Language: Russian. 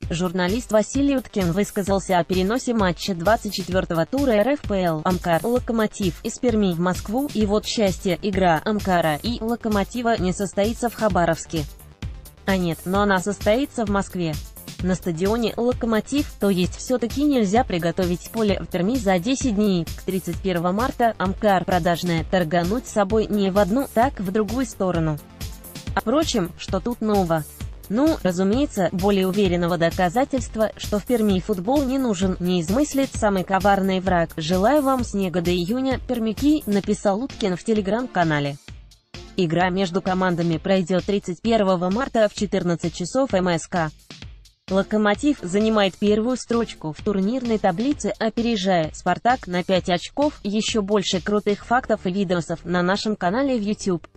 Журналист Василий Уткин высказался о переносе матча 24-го тура РФПЛ «Амкар-Локомотив» из Перми в Москву, и вот счастье, игра «Амкара» и «Локомотива» не состоится в Хабаровске. А нет, но она состоится в Москве. На стадионе «Локомотив», то есть все-таки нельзя приготовить поле в Перми за 10 дней. К 31 марта «Амкар» продажная торгануть с собой не в одну, так в другую сторону. А впрочем, что тут нового? Ну, разумеется, более уверенного доказательства, что в Перми футбол не нужен, не измыслит самый коварный враг. «Желаю вам снега до июня, пермяки», написал Уткин в телеграм-канале. Игра между командами пройдет 31 марта в 14 часов МСК. «Локомотив» занимает первую строчку в турнирной таблице, опережая «Спартак» на 5 очков. Еще больше крутых фактов и видосов на нашем канале в YouTube.